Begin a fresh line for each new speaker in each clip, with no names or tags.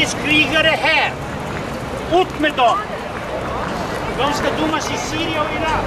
IS-krigare här. Ut med dem. De ska domas i Syrien och Irak.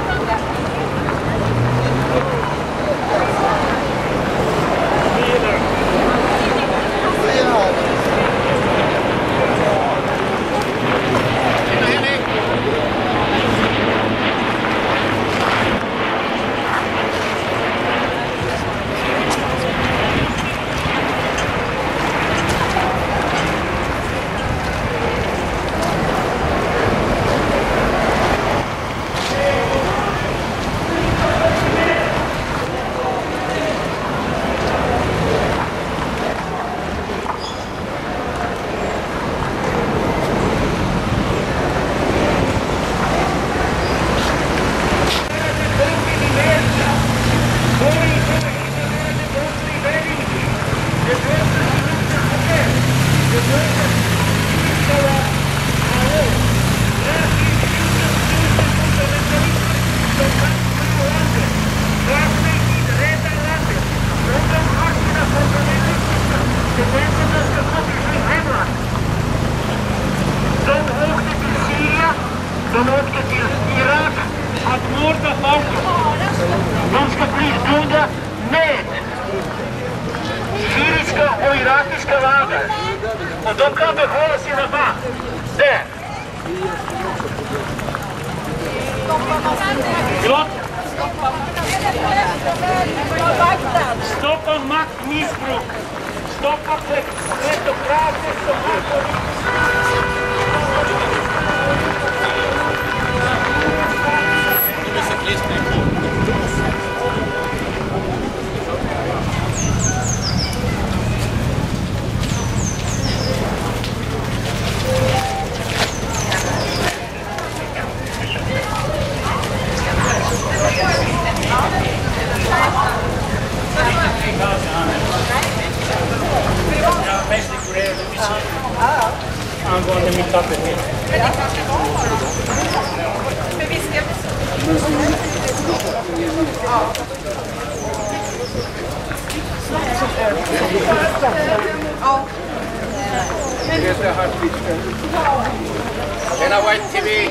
De åkte till Irak att mörda folket. De ska bli döda med syriska och irakiska lagar. Och de kan behålla sina barn där. Stoppa maktmissbruk. Stoppa kleptokrater som har angående mitt arbete.
Men vi ska... Ja.
Tjena White TV!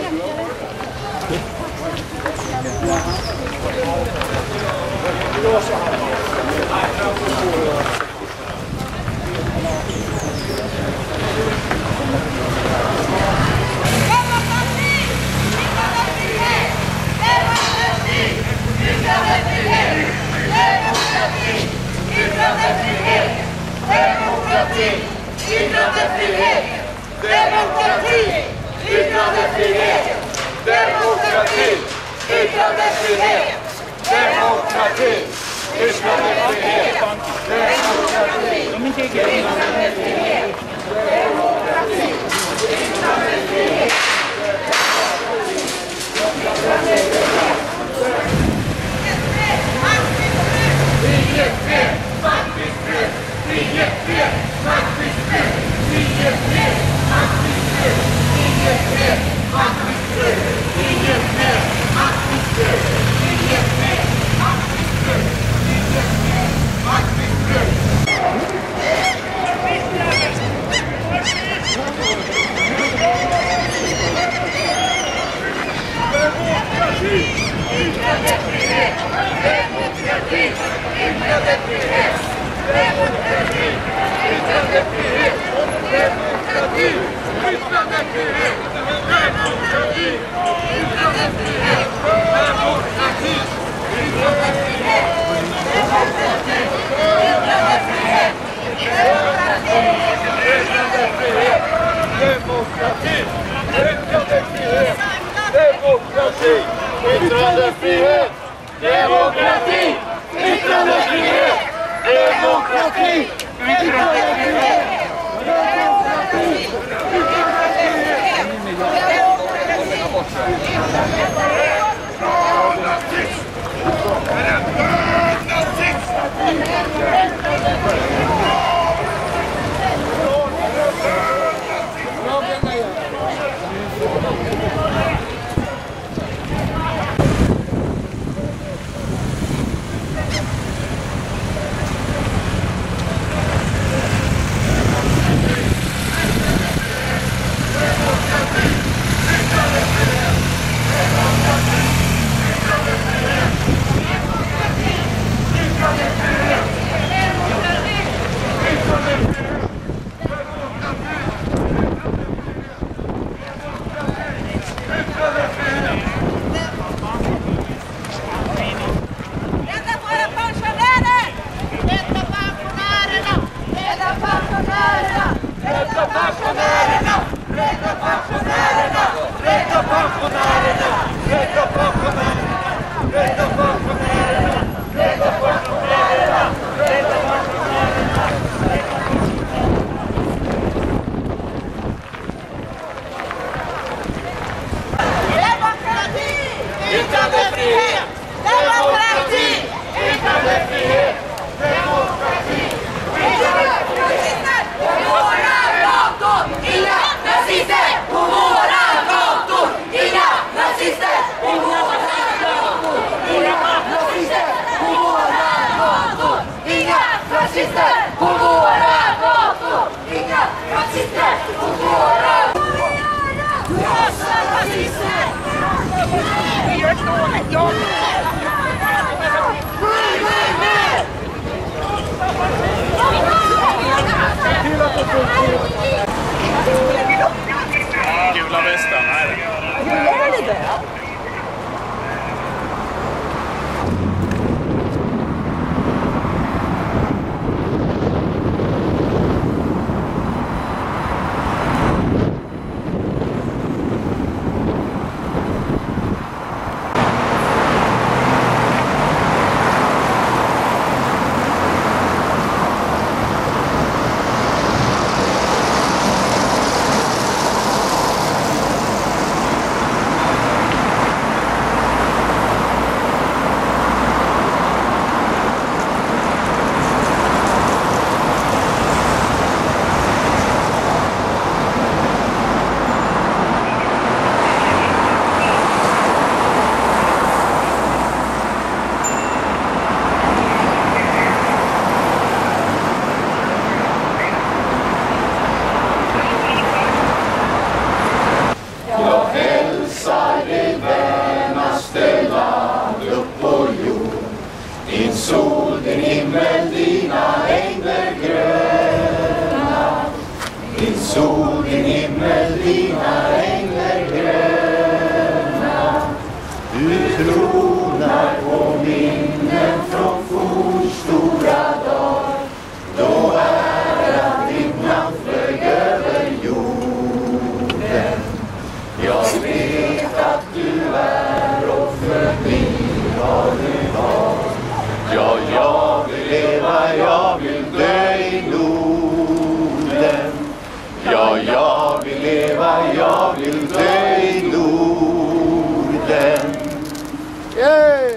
Sol i himmel, dina änglar gröna. Du tronar på minnen från fornstora dag, då ära ditt namn flög över jorden. Jag vet att du är och för mig har du valt. Ja, jag vill leva, jag vill dö i Norden. Ja, jag vill leva, jag vill dö i Norden. Yay!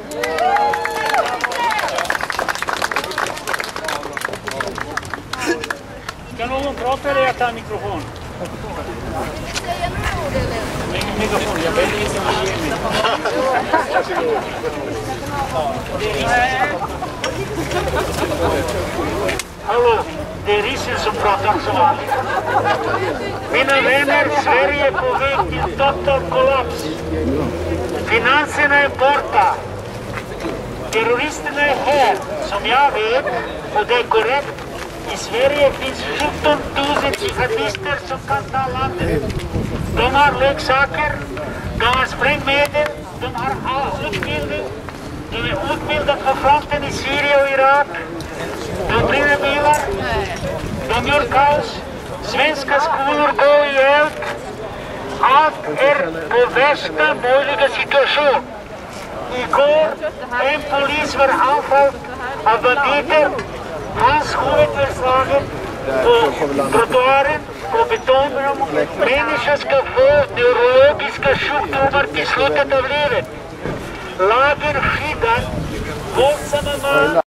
Ska någon prata eller jag tar mikrofon? Mikrofon, jag vet inte vad det är. Hallå, det är ryssen som pratar så vanligt. Mina vänner, Sverige är på väg till total kollaps. Finanserna är borta. Terroristerna är här, som jag vet, och det är korrekt. I Sverige finns 17 000 jihadister som kan ta landet. De har leksaker, de har sprängmedel, de har all utbildning. De är utbildade på fronten i Syrien och Irak. De brinner bilar, de gör kaos. Svenska skolor går i eld. Allt är på värsta möjliga situation. Igår en polis var anfallen av banditer. Hans huvud är slagen på trottoaren, på betongen. Människor ska få neurologiska sjukdomar till slutet av livet. Lagen skyddar våldsamma man.